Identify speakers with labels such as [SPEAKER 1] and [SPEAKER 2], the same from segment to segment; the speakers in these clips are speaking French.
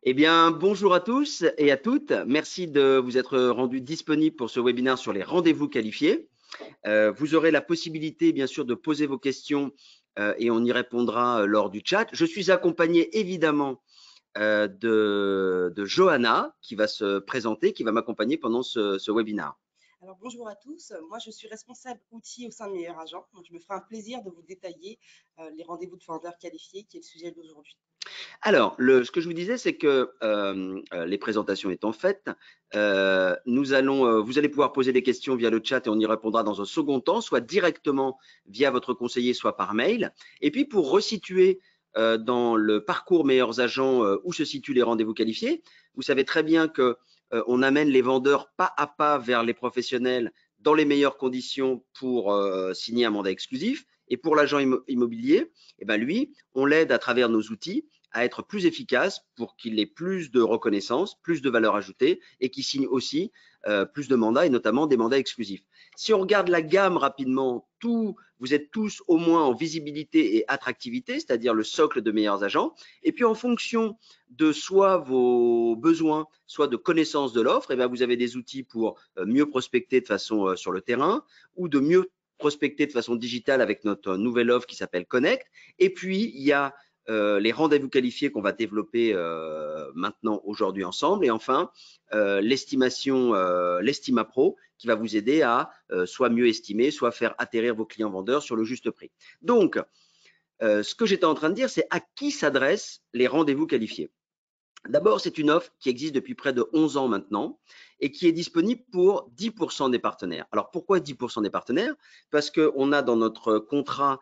[SPEAKER 1] Eh bien, bonjour à tous et à toutes. Merci de vous être rendus disponibles pour ce webinaire sur les rendez-vous qualifiés. Vous aurez la possibilité, bien sûr, de poser vos questions et on y répondra lors du chat. Je suis accompagné évidemment de Johanna qui va se présenter, qui va m'accompagner pendant ce webinaire.
[SPEAKER 2] Alors bonjour à tous, moi je suis responsable outils au sein de Meilleur Agent, donc je me ferai un plaisir de vous détailler les rendez-vous de vendeurs qualifiés qui est le sujet d'aujourd'hui.
[SPEAKER 1] Alors, ce que je vous disais, c'est que les présentations étant faites, vous allez pouvoir poser des questions via le chat et on y répondra dans un second temps, soit directement via votre conseiller, soit par mail. Et puis, pour resituer dans le parcours meilleurs agents où se situent les rendez-vous qualifiés, vous savez très bien que on amène les vendeurs pas à pas vers les professionnels dans les meilleures conditions pour signer un mandat exclusif. Et pour l'agent immobilier, eh ben lui, on l'aide à travers nos outils à être plus efficace pour qu'il ait plus de reconnaissance, plus de valeur ajoutée et qu'il signe aussi plus de mandats et notamment des mandats exclusifs. Si on regarde la gamme rapidement, vous êtes tous au moins en visibilité et attractivité, c'est-à-dire le socle de meilleurs agents. Et puis en fonction de soit vos besoins, soit de connaissance de l'offre, eh bien vous avez des outils pour mieux prospecter de façon sur le terrain ou de mieux prospecter de façon digitale avec notre nouvelle offre qui s'appelle Connect. Et puis, il y a les rendez-vous qualifiés qu'on va développer maintenant aujourd'hui ensemble. Et enfin, l'estimation, l'Estima Pro qui va vous aider à soit mieux estimer, soit faire atterrir vos clients vendeurs sur le juste prix. Donc, ce que j'étais en train de dire, c'est à qui s'adressent les rendez-vous qualifiés. D'abord, c'est une offre qui existe depuis près de 11 ans maintenant et qui est disponible pour 10% des partenaires. Alors, pourquoi 10% des partenaires? Parce qu'on a dans notre contrat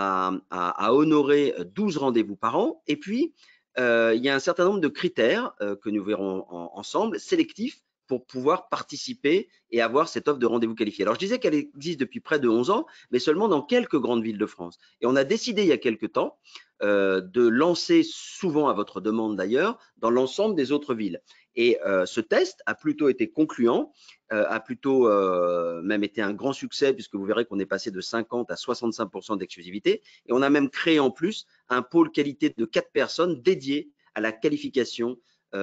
[SPEAKER 1] à honorer 12 rendez-vous par an. Et puis, il y a un certain nombre de critères que nous verrons ensemble, sélectifs, pour pouvoir participer et avoir cette offre de rendez-vous qualifié. Alors, je disais qu'elle existe depuis près de 11 ans, mais seulement dans quelques grandes villes de France. Et on a décidé il y a quelques temps de lancer, souvent à votre demande d'ailleurs, dans l'ensemble des autres villes. Et ce test a plutôt été concluant, a plutôt même été un grand succès puisque vous verrez qu'on est passé de 50 à 65% d'exclusivité et on a même créé en plus un pôle qualité de 4 personnes dédié à la qualification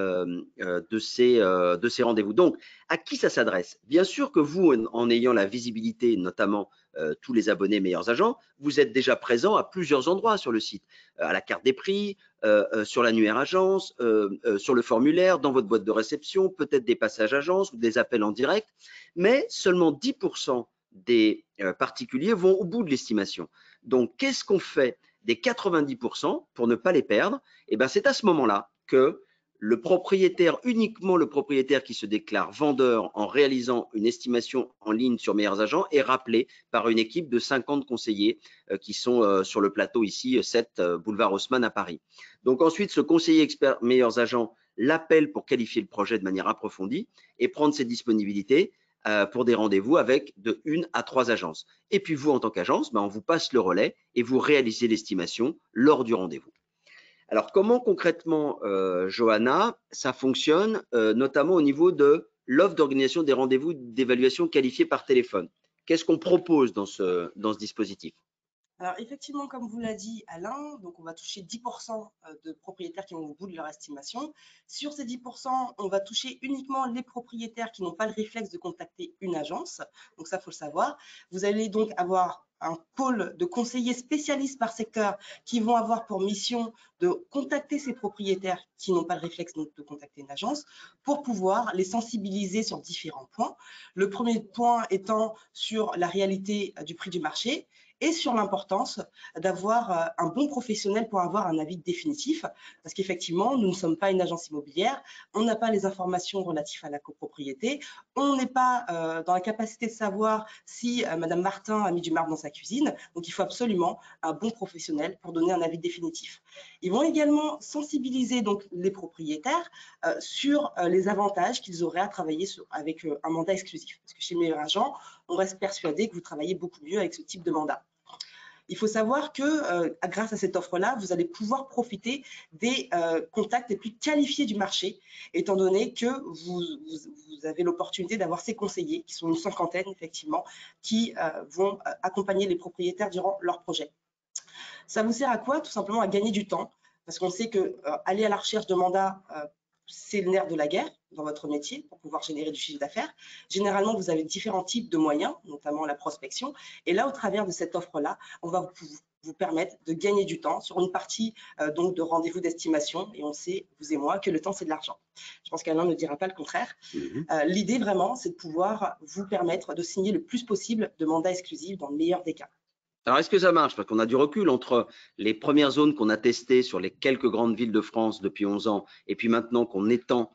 [SPEAKER 1] de ces rendez-vous. Donc, à qui ça s'adresse? Bien sûr que vous, en ayant la visibilité, notamment tous les abonnés meilleurs agents, vous êtes déjà présent à plusieurs endroits sur le site, à la carte des prix, sur l'annuaire agence, sur le formulaire, dans votre boîte de réception, peut-être des passages agence ou des appels en direct, mais seulement 10% des particuliers vont au bout de l'estimation. Donc, qu'est-ce qu'on fait des 90% pour ne pas les perdre? Eh bien, c'est à ce moment-là que le propriétaire, uniquement le propriétaire qui se déclare vendeur en réalisant une estimation en ligne sur Meilleurs Agents est rappelé par une équipe de 50 conseillers qui sont sur le plateau ici, 7 boulevard Haussmann à Paris. Donc ensuite, ce conseiller expert Meilleurs Agents l'appelle pour qualifier le projet de manière approfondie et prendre ses disponibilités pour des rendez-vous avec de 1 à 3 agences. Et puis vous, en tant qu'agence, on vous passe le relais et vous réalisez l'estimation lors du rendez-vous. Alors, comment concrètement, Johanna, ça fonctionne, notamment au niveau de l'offre d'organisation des rendez-vous d'évaluation qualifiés par téléphone? Qu'est-ce qu'on propose dans ce dispositif?
[SPEAKER 2] Alors effectivement, comme vous l'a dit Alain, donc on va toucher 10% de propriétaires qui vont au bout de leur estimation. Sur ces 10%, on va toucher uniquement les propriétaires qui n'ont pas le réflexe de contacter une agence. Donc ça, il faut le savoir. Vous allez donc avoir un pôle de conseillers spécialistes par secteur qui vont avoir pour mission de contacter ces propriétaires qui n'ont pas le réflexe donc, de contacter une agence pour pouvoir les sensibiliser sur différents points. Le premier point étant sur la réalité du prix du marché et sur l'importance d'avoir un bon professionnel pour avoir un avis définitif. Parce qu'effectivement, nous ne sommes pas une agence immobilière, on n'a pas les informations relatives à la copropriété, on n'est pas dans la capacité de savoir si Madame Martin a mis du marbre dans sa cuisine. Donc, il faut absolument un bon professionnel pour donner un avis définitif. Ils vont également sensibiliser donc, les propriétaires sur les avantages qu'ils auraient à travailler avec un mandat exclusif. Parce que chez Meilleur Agent, on reste persuadé que vous travaillez beaucoup mieux avec ce type de mandat. Il faut savoir que grâce à cette offre-là, vous allez pouvoir profiter des contacts les plus qualifiés du marché, étant donné que vous avez l'opportunité d'avoir ces conseillers, qui sont une cinquantaine effectivement, qui vont accompagner les propriétaires durant leur projet. Ça vous sert à quoi? Tout simplement à gagner du temps, parce qu'on sait que aller à la recherche de mandats c'est le nerf de la guerre dans votre métier pour pouvoir générer du chiffre d'affaires. Généralement, vous avez différents types de moyens, notamment la prospection. Et là, au travers de cette offre-là, on va vous permettre de gagner du temps sur une partie donc de rendez-vous d'estimation. Et on sait, vous et moi, que le temps, c'est de l'argent. Je pense qu'Alain ne dira pas le contraire. L'idée, vraiment, c'est de pouvoir vous permettre de signer le plus possible de mandats exclusifs dans le meilleur des cas.
[SPEAKER 1] Alors, est-ce que ça marche? Parce qu'on a du recul entre les premières zones qu'on a testées sur les quelques grandes villes de France depuis 11 ans et puis maintenant qu'on étend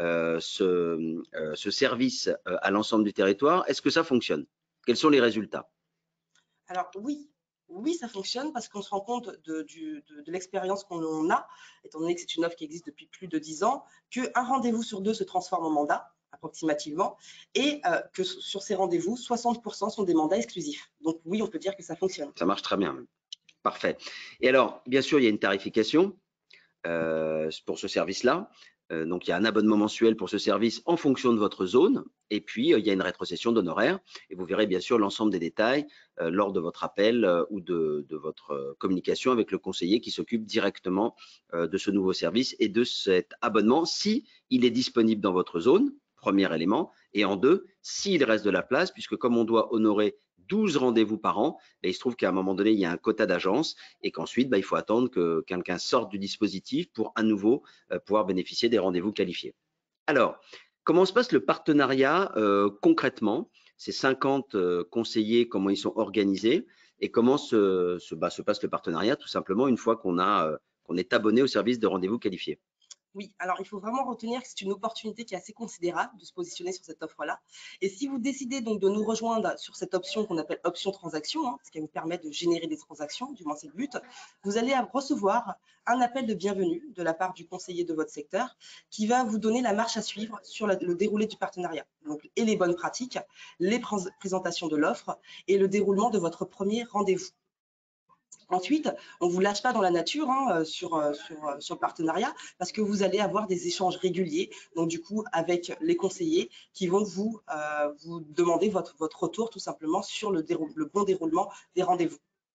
[SPEAKER 1] ce service à l'ensemble du territoire. Est-ce que ça fonctionne? Quels sont les résultats?
[SPEAKER 2] Alors oui, ça fonctionne parce qu'on se rend compte de l'expérience qu'on a, étant donné que c'est une offre qui existe depuis plus de 10 ans, qu'un rendez-vous sur 2 se transforme en mandat, approximativement, et que sur ces rendez-vous, 60% sont des mandats exclusifs. Donc oui, on peut dire que ça fonctionne.
[SPEAKER 1] Ça marche très bien. Parfait. Et alors, bien sûr, il y a une tarification pour ce service-là. Donc, il y a un abonnement mensuel pour ce service en fonction de votre zone. Et puis, il y a une rétrocession d'honoraires. Et vous verrez bien sûr l'ensemble des détails lors de votre appel ou de votre communication avec le conseiller qui s'occupe directement de ce nouveau service et de cet abonnement si il est disponible dans votre zone, premier élément. Et en deux, s'il reste de la place, puisque comme on doit honorer 12 rendez-vous par an, il se trouve qu'à un moment donné, il y a un quota d'agence et qu'ensuite, il faut attendre que quelqu'un sorte du dispositif pour à nouveau pouvoir bénéficier des rendez-vous qualifiés. Alors, comment se passe le partenariat concrètement? Ces 50 conseillers, comment ils sont organisés et comment se passe le partenariat tout simplement une fois qu'on est abonné au service de rendez-vous qualifiés?
[SPEAKER 2] Oui, alors il faut vraiment retenir que c'est une opportunité qui est assez considérable de se positionner sur cette offre-là. Et si vous décidez donc de nous rejoindre sur cette option qu'on appelle option transaction, ce qui vous permet de générer des transactions, du moins c'est le but, vous allez recevoir un appel de bienvenue de la part du conseiller de votre secteur qui va vous donner la marche à suivre sur le déroulé du partenariat. Donc, et les bonnes pratiques, les présentations de l'offre et le déroulement de votre premier rendez-vous. Ensuite, on ne vous lâche pas dans la nature sur le partenariat parce que vous allez avoir des échanges réguliers, donc du coup avec les conseillers qui vont vous demander votre retour tout simplement sur le bon déroulement des rendez-vous.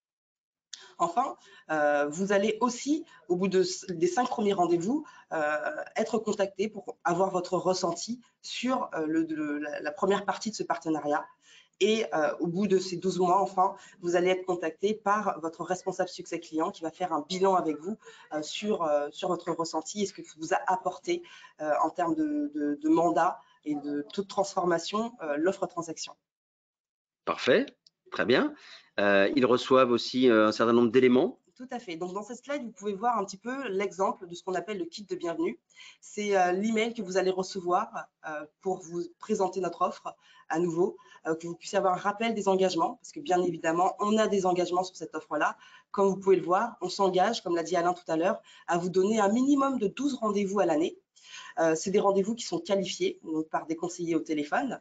[SPEAKER 2] Enfin, vous allez aussi, au bout des 5 premiers rendez-vous, être contacté pour avoir votre ressenti sur la première partie de ce partenariat. Et au bout de ces 12 mois, enfin, vous allez être contacté par votre responsable succès client qui va faire un bilan avec vous sur votre ressenti et ce que vous a apporté en termes de mandat et de taux de transformation, l'offre transaction.
[SPEAKER 1] Parfait, très bien. Ils reçoivent aussi un certain nombre d'éléments.
[SPEAKER 2] Tout à fait. Donc, dans cette slide, vous pouvez voir un petit peu l'exemple de ce qu'on appelle le kit de bienvenue. C'est l'email que vous allez recevoir pour vous présenter notre offre à nouveau, que vous puissiez avoir un rappel des engagements, parce que bien évidemment, on a des engagements sur cette offre-là. Comme vous pouvez le voir, on s'engage, comme l'a dit Alain tout à l'heure, à vous donner un minimum de 12 rendez-vous à l'année. C'est des rendez-vous qui sont qualifiés donc, par des conseillers au téléphone.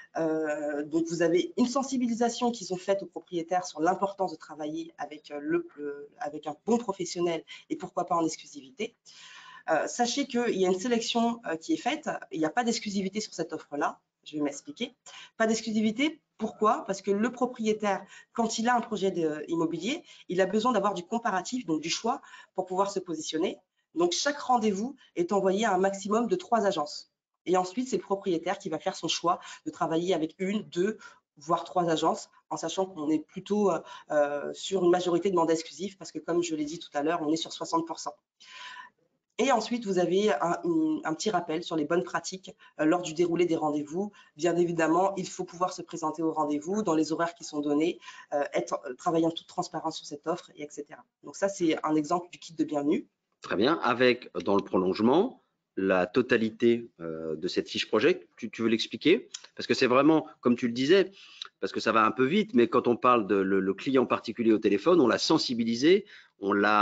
[SPEAKER 2] Donc, vous avez une sensibilisation qui sont faites aux propriétaires sur l'importance de travailler avec un bon professionnel et pourquoi pas en exclusivité. Sachez qu'il y a une sélection qui est faite. Il n'y a pas d'exclusivité sur cette offre-là. Je vais m'expliquer. Pas d'exclusivité. Pourquoi? Parce que le propriétaire, quand il a un projet immobilier, il a besoin d'avoir du comparatif, donc du choix, pour pouvoir se positionner. Donc, chaque rendez-vous est envoyé à un maximum de 3 agences. Et ensuite, c'est le propriétaire qui va faire son choix de travailler avec 1, 2, voire 3 agences, en sachant qu'on est plutôt sur une majorité de mandats exclusifs, parce que comme je l'ai dit tout à l'heure, on est sur 60%. Et ensuite, vous avez un petit rappel sur les bonnes pratiques lors du déroulé des rendez-vous. Bien évidemment, il faut pouvoir se présenter au rendez-vous dans les horaires qui sont donnés, travailler en toute transparence sur cette offre, et etc. Donc ça, c'est un exemple du kit de bienvenue.
[SPEAKER 1] Très bien, avec dans le prolongement la totalité de cette fiche projet. Tu veux l'expliquer? Parce que c'est vraiment, comme tu le disais, parce que ça va un peu vite, mais quand on parle de le client particulier au téléphone, on l'a sensibilisé, on lui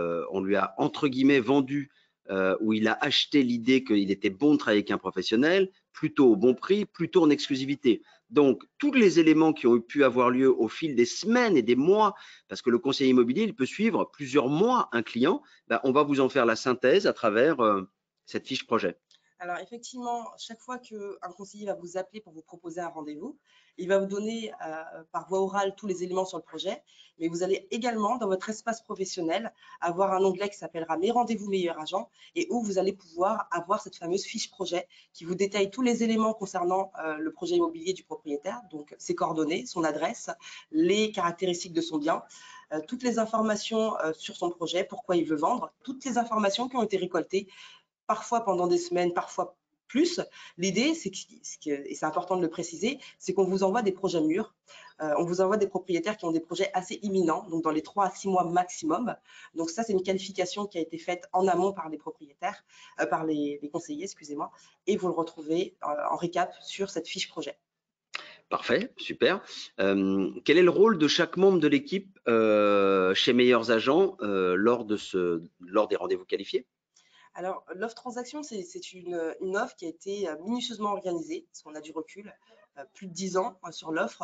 [SPEAKER 1] a entre guillemets vendu où il a acheté l'idée qu'il était bon de travailler avec un professionnel, plutôt au bon prix, plutôt en exclusivité. Donc, tous les éléments qui ont pu avoir lieu au fil des semaines et des mois, parce que le conseiller immobilier, il peut suivre plusieurs mois un client, on va vous en faire la synthèse à travers cette fiche projet.
[SPEAKER 2] Alors effectivement, chaque fois qu'un conseiller va vous appeler pour vous proposer un rendez-vous, il va vous donner par voie orale tous les éléments sur le projet, mais vous allez également, dans votre espace professionnel, avoir un onglet qui s'appellera Mes rendez-vous meilleurs agents et où vous allez pouvoir avoir cette fameuse fiche projet qui vous détaille tous les éléments concernant le projet immobilier du propriétaire, donc ses coordonnées, son adresse, les caractéristiques de son bien, toutes les informations sur son projet, pourquoi il veut vendre, toutes les informations qui ont été récoltées parfois pendant des semaines, parfois plus. L'idée, c'est et c'est important de le préciser, c'est qu'on vous envoie des projets mûrs. On vous envoie des propriétaires qui ont des projets assez imminents, donc dans les 3 à 6 mois maximum. Donc ça, c'est une qualification qui a été faite en amont par les propriétaires, par les conseillers, excusez-moi, et vous le retrouvez en récap sur cette fiche projet.
[SPEAKER 1] Parfait, super. Quel est le rôle de chaque membre de l'équipe chez Meilleurs Agents lors des rendez-vous qualifiés?
[SPEAKER 2] Alors, l'offre transaction, c'est une offre qui a été minutieusement organisée, parce qu'on a du recul, plus de 10 ans sur l'offre,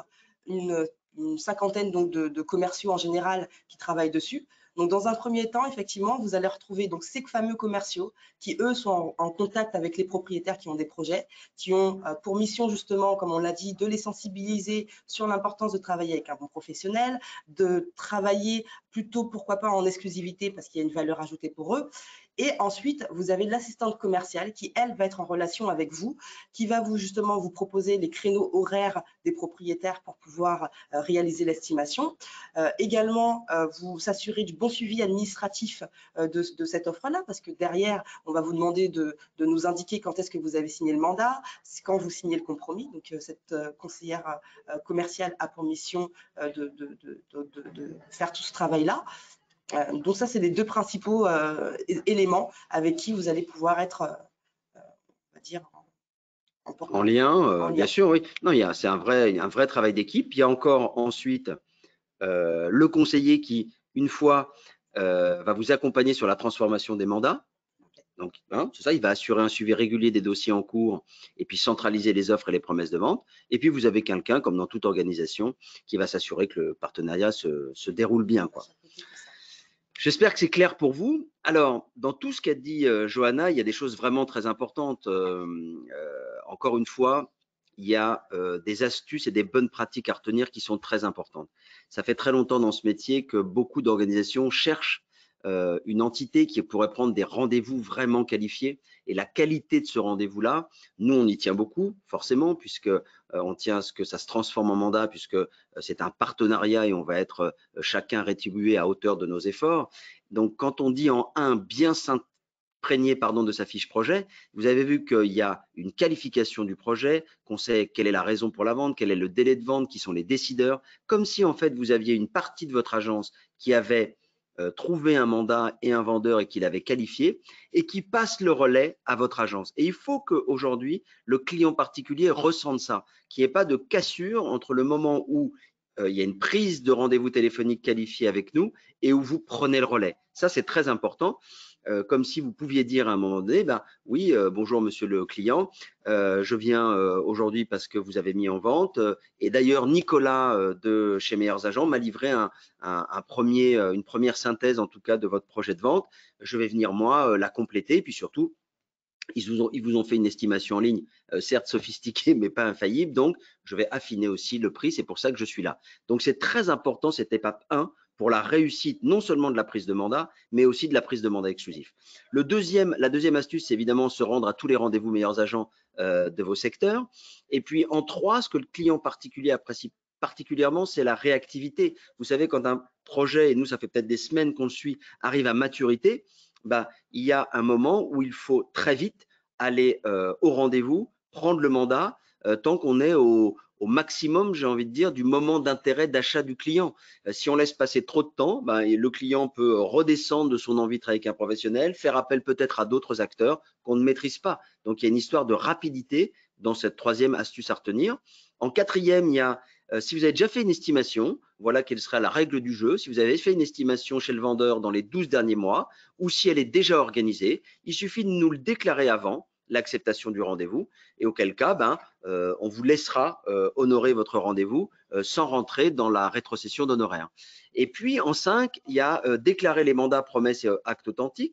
[SPEAKER 2] une cinquantaine donc, de commerciaux en général qui travaillent dessus. Donc, dans un premier temps, effectivement, vous allez retrouver donc, ces fameux commerciaux qui, eux, sont en contact avec les propriétaires qui ont des projets, qui ont pour mission, justement, comme on l'a dit, de les sensibiliser sur l'importance de travailler avec un bon professionnel, de travailler plutôt, pourquoi pas, en exclusivité parce qu'il y a une valeur ajoutée pour eux. Et ensuite, vous avez l'assistante commerciale qui, elle, va être en relation avec vous, qui va justement vous proposer les créneaux horaires des propriétaires pour pouvoir réaliser l'estimation. Également, vous s'assurer du bon suivi administratif de cette offre-là, parce que derrière, on va vous demander de nous indiquer quand est-ce que vous avez signé le mandat, quand vous signez le compromis. Donc, cette conseillère commerciale a pour mission de faire tout ce travail-là. Donc ça, c'est les deux principaux éléments avec qui vous allez pouvoir être, on va dire,
[SPEAKER 1] En lien,
[SPEAKER 2] en
[SPEAKER 1] bien
[SPEAKER 2] lien.
[SPEAKER 1] sûr, oui. Non, c'est un vrai travail d'équipe. Il y a encore ensuite le conseiller qui, une fois, va vous accompagner sur la transformation des mandats. Donc, c'est ça, il va assurer un suivi régulier des dossiers en cours et puis centraliser les offres et les promesses de vente. Et puis, vous avez quelqu'un, comme dans toute organisation, qui va s'assurer que le partenariat se déroule bien, quoi. J'espère que c'est clair pour vous. Alors, dans tout ce qu'a dit Johanna, il y a des choses vraiment très importantes. Encore une fois, il y a des astuces et des bonnes pratiques à retenir qui sont très importantes. Ça fait très longtemps dans ce métier que beaucoup d'organisations cherchent une entité qui pourrait prendre des rendez-vous vraiment qualifiés. Et la qualité de ce rendez-vous-là, nous, on y tient beaucoup, forcément, puisque on tient à ce que ça se transforme en mandat, puisque c'est un partenariat et on va être chacun rétribué à hauteur de nos efforts. Donc, quand on dit en bien s'imprégner de sa fiche projet, vous avez vu qu'il y a une qualification du projet, qu'on sait quelle est la raison pour la vente, quel est le délai de vente, qui sont les décideurs, comme si en fait vous aviez une partie de votre agence qui avait trouvé un mandat et un vendeur et qui l'avait qualifié et qui passe le relais à votre agence. Et il faut qu'aujourd'hui, le client particulier ressente ça, qu'il n'y ait pas de cassure entre le moment où il y a une prise de rendez-vous téléphonique qualifiée avec nous et où vous prenez le relais. Ça, c'est très important. Comme si vous pouviez dire à un moment donné, oui, bonjour monsieur le client, je viens aujourd'hui parce que vous avez mis en vente. Et d'ailleurs, Nicolas de chez Meilleurs Agents m'a livré une première synthèse en tout cas de votre projet de vente. Je vais venir moi la compléter. Et puis surtout, ils vous ont fait une estimation en ligne, certes sophistiquée, mais pas infaillible. Donc, je vais affiner aussi le prix. C'est pour ça que je suis là. Donc, c'est très important cette étape 1 pour la réussite non seulement de la prise de mandat, mais aussi de la prise de mandat exclusif. La deuxième astuce, c'est évidemment se rendre à tous les rendez-vous Meilleurs Agents de vos secteurs. Et puis, en 3, ce que le client particulier apprécie particulièrement, c'est la réactivité. Vous savez, quand un projet, et nous, ça fait peut-être des semaines qu'on le suit, arrive à maturité, il y a un moment où il faut très vite aller au rendez-vous, prendre le mandat, tant qu'on est au maximum, j'ai envie de dire, du moment d'intérêt d'achat du client. Si on laisse passer trop de temps, le client peut redescendre de son envie de travailler avec un professionnel, faire appel peut-être à d'autres acteurs qu'on ne maîtrise pas. Donc, il y a une histoire de rapidité dans cette troisième astuce à retenir. En quatrième, il y a si vous avez déjà fait une estimation, voilà quelle sera la règle du jeu. Si vous avez fait une estimation chez le vendeur dans les 12 derniers mois, ou si elle est déjà organisée, il suffit de nous le déclarer avant l'acceptation du rendez-vous, et auquel cas, on vous laissera honorer votre rendez-vous sans rentrer dans la rétrocession d'honoraires. Et puis, en 5, il y a déclarer les mandats, promesses et actes authentiques.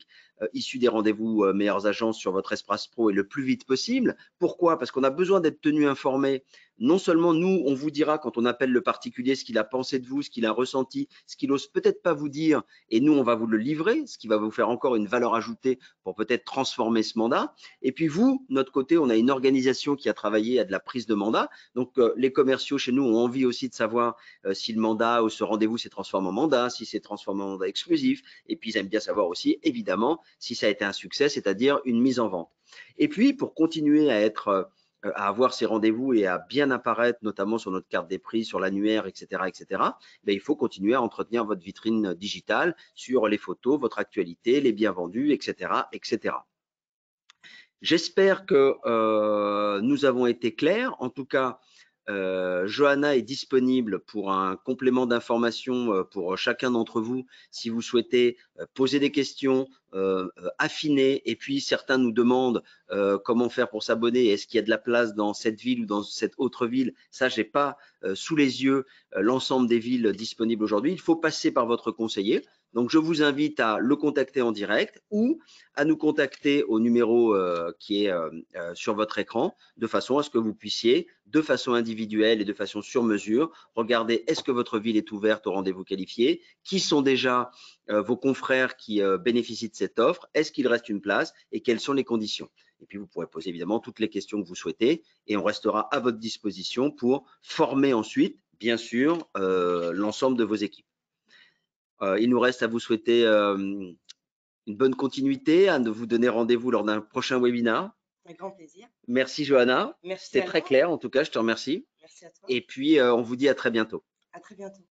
[SPEAKER 1] issus des rendez-vous meilleures agences sur votre Espace Pro et le plus vite possible. Pourquoi? Parce qu'on a besoin d'être tenu informé. Non seulement nous, on vous dira quand on appelle le particulier ce qu'il a pensé de vous, ce qu'il a ressenti, ce qu'il ose peut-être pas vous dire, et nous, on va vous le livrer, ce qui va vous faire encore une valeur ajoutée pour peut-être transformer ce mandat. Et puis vous, de notre côté, on a une organisation qui a travaillé à de la prise de mandat. Donc, les commerciaux chez nous ont envie aussi de savoir si le mandat ou ce rendez-vous s'est transformé en mandat, si c'est transformé en mandat exclusif. Et puis, ils aiment bien savoir aussi, évidemment, si ça a été un succès, c'est-à-dire une mise en vente. Et puis, pour continuer à avoir ces rendez-vous et à bien apparaître, notamment sur notre carte des prix, sur l'annuaire, etc., ben, il faut continuer à entretenir votre vitrine digitale sur les photos, votre actualité, les biens vendus, etc. J'espère que nous avons été clairs. En tout cas, Johanna est disponible pour un complément d'information pour chacun d'entre vous si vous souhaitez poser des questions, affiner. Et puis certains nous demandent comment faire pour s'abonner. Est-ce qu'il y a de la place dans cette ville ou dans cette autre ville? Ça, j'ai pas sous les yeux l'ensemble des villes disponibles aujourd'hui. Il faut passer par votre conseiller. Donc, je vous invite à le contacter en direct ou à nous contacter au numéro qui est sur votre écran, de façon à ce que vous puissiez, de façon individuelle et de façon sur mesure, regarder est-ce que votre ville est ouverte au rendez-vous qualifié, qui sont déjà vos confrères qui bénéficient de cette offre, est-ce qu'il reste une place et quelles sont les conditions. Et puis, vous pourrez poser évidemment toutes les questions que vous souhaitez et on restera à votre disposition pour former ensuite, bien sûr, l'ensemble de vos équipes. Il nous reste à vous souhaiter une bonne continuité, à vous donner rendez-vous lors d'un prochain webinaire.
[SPEAKER 2] Avec grand plaisir.
[SPEAKER 1] Merci Johanna.
[SPEAKER 2] Merci.
[SPEAKER 1] C'était très clair, en tout cas, je te remercie.
[SPEAKER 2] Merci à toi.
[SPEAKER 1] Et puis, on vous dit à très bientôt.
[SPEAKER 2] À très bientôt.